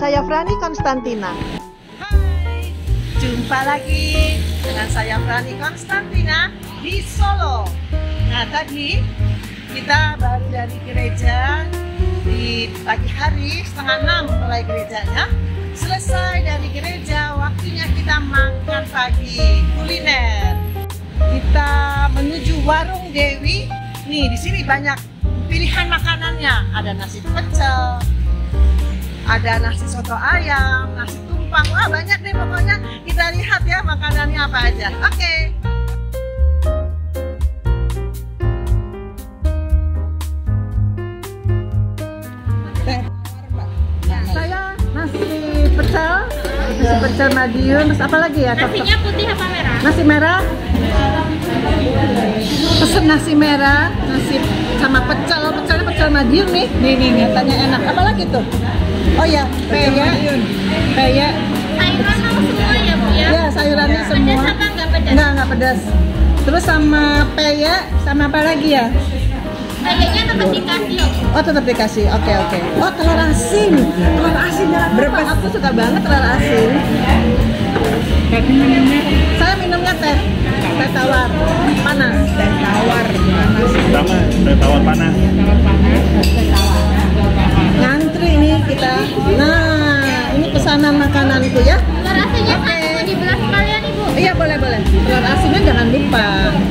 Saya Frani Konstantina. Hai, jumpa lagi dengan saya Frani Konstantina di Solo. Nah, tadi kita baru dari gereja di pagi hari, 5:30 mulai gerejanya. Selesai dari gereja, waktunya kita makan pagi, kuliner. Kita menuju warung Dewi. Nih, di sini banyak pilihan makanannya. Ada nasi pecel, ada nasi soto ayam, nasi tumpang. Wah, banyak deh pokoknya. Kita lihat ya makanannya apa aja. Oke. Saya nasi pecel Madiun. Terus apa lagi ya? Nasinya putih apa merah? Nasi merah. Pesen nasi merah, nasi sama pecelnya pecel Madiun nih. Nih, katanya enak. Apa lagi tuh? Oh ya, peyek. Sayuran mau semua ya Bu ya? Ya, sayurannya semua. Pedas apa nggak pedas? Nggak pedas. Terus sama peyek, sama apa lagi ya? Kayaknya tetap dikasih. Oh, tetap dikasih. Oke. Oh, telur asin. Telur asin jangan lupa. Aku suka banget telur asin. Saya minumnya teh tawar panas. Teh tawar panas. Sama teh tawar panas. Ngantri nih kita. Nah, ini pesanan makananku ya. Telur asinnya satu mau dibelah sekalian Ibu. Iya, boleh. Telur asinnya jangan lupa.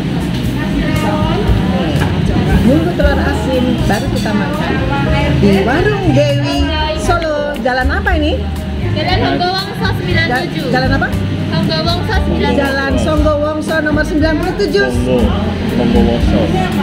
Nunggu telur asin baru kita makan di warung Dewi Solo. Jalan apa ini? Jalan Songgowongso 97. Jalan apa? Songgowongso 97. Jalan Songgowongso nomor 97. Songgowongso.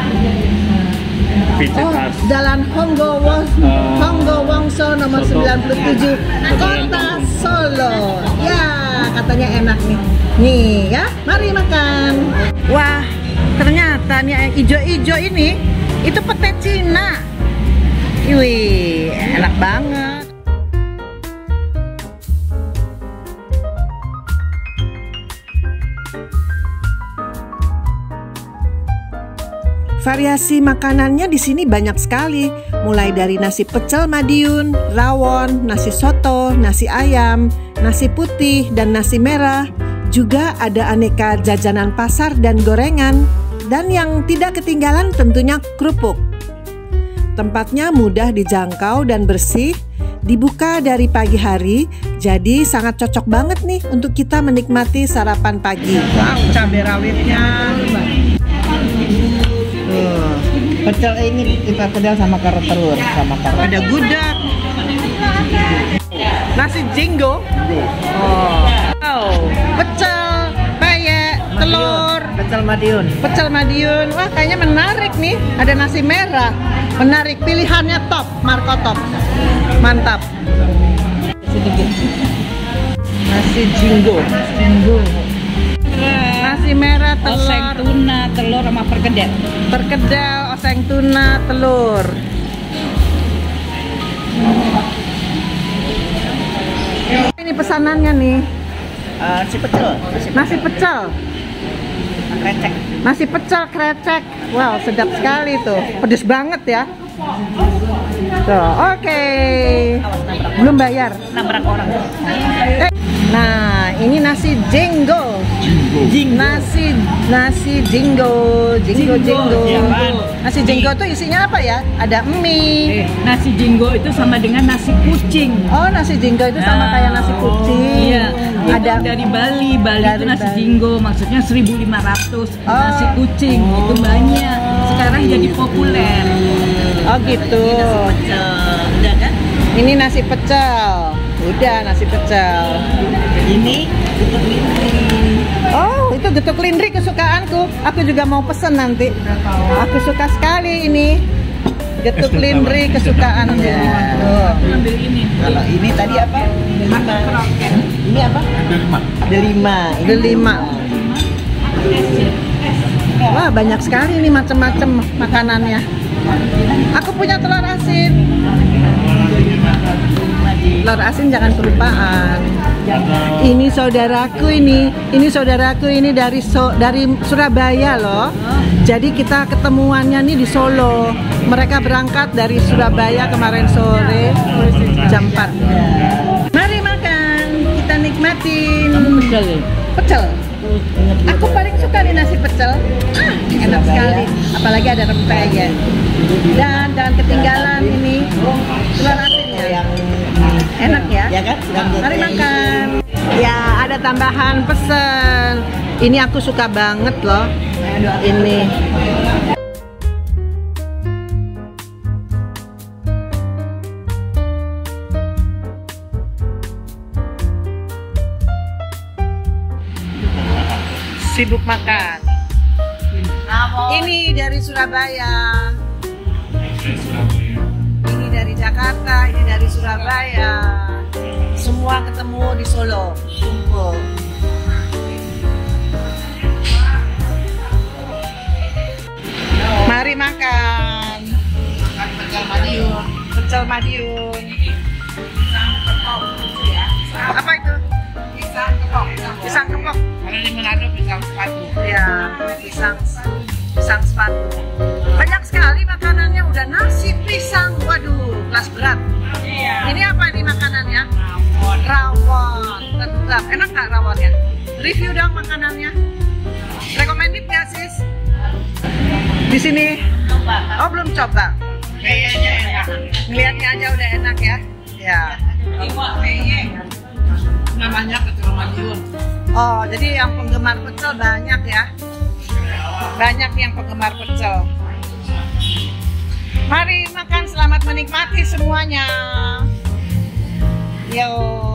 Oh, Jalan Honggowongso nomor 97, Kota Solo. Ya, katanya enak nih. Nih ya, mari makan. Wah, ternyata nih yang ijo-ijo ini itu pete Cina. Wih, enak banget. Variasi makanannya di sini banyak sekali, mulai dari nasi pecel Madiun, rawon, nasi soto, nasi ayam, nasi putih, dan nasi merah. Juga ada aneka jajanan pasar dan gorengan, dan yang tidak ketinggalan tentunya kerupuk. Tempatnya mudah dijangkau dan bersih, dibuka dari pagi hari, jadi sangat cocok banget nih untuk kita menikmati sarapan pagi. Wow, cabai rawitnya. Pecel ini kita kedal sama karet telur, sama karet. Ada gudeg, nasi jinggo, pecel, peyek, telur, pecel Madiun. Wah, kayaknya menarik nih. Ada nasi merah, menarik. Pilihannya top, Marco top, mantap. Sedikit. Nasi jinggo. Nasi merah, Oseng telur, tuna, telur sama perkedel. oseng tuna, telur. Ini pesanannya nih. Nasi pecel. Nasi pecel. Krecek. Nasi pecel krecek. Wow, sedap sekali tuh. Pedes banget ya. Tuh, oke. Belum bayar. Nabrak orang. Nah, ini nasi jinggo. Nasi jinggo. Nasi jinggo tuh isinya apa ya? Ada mie. Nasi jinggo itu sama dengan nasi kucing. Oh, nasi jinggo itu sama kayak nasi kucing. Iya. Ada Dari Bali. Bali itu nasi Bali. jinggo, maksudnya 1.500. Oh. Nasi kucing itu banyak. Sekarang jadi populer. Oh gitu. Udah kan? Ini nasi pecel. Udah nasi pecel. Ini tutup lindri. Oh, itu getuk lindri kesukaanku. Aku juga mau pesen nanti. Aku suka sekali ini. Getuk lindri kesukaannya. Tuh. Ambil ini. Kalau ini tadi apa? Ini apa? Ada 5. Wah, banyak sekali nih macam-macam makanannya. Aku punya telur asin. Telur asin jangan kelupaan. Ini saudaraku ini dari Surabaya loh. Jadi kita ketemuannya nih di Solo. Mereka berangkat dari Surabaya kemarin sore jam 4. nikmatin Kamu pecel ya? pecel. Aku ingat Aku paling suka nih nasi pecel. Enak Surabaya. sekali, apalagi ada rempeyek. Dan jangan ketinggalan ini telur asinnya. yang Enak ya? ya kan? Mari makan. Ya, ada tambahan pesen. Ini aku suka banget loh. Ini. Sibuk makan. Ini dari Surabaya. Ini dari Jakarta, ini dari Surabaya. Semua ketemu di Solo, kumpul. Mari makan. Pecel Madiun. Pecel Madiun. Apa itu? Pisang kepok. Pisang kepok. Kalau di Manado pisang sepatu. Ya, pisang sepatu. Banyak sekali makanannya, udah nasi, pisang, waduh, kelas berat. Ini apa nih makanannya? Rawon. Tetap, enak nggak rawonnya? Review dong makanannya. Recommended nggak sis? Di sini? Oh belum coba. Kayaknya enak. Ngeliatnya aja udah enak ya. Ya. Namanya pecel Madiun. Oh jadi yang penggemar pecel banyak ya. Banyak yang penggemar pecel. Mari makan, selamat menikmati semuanya. Yo.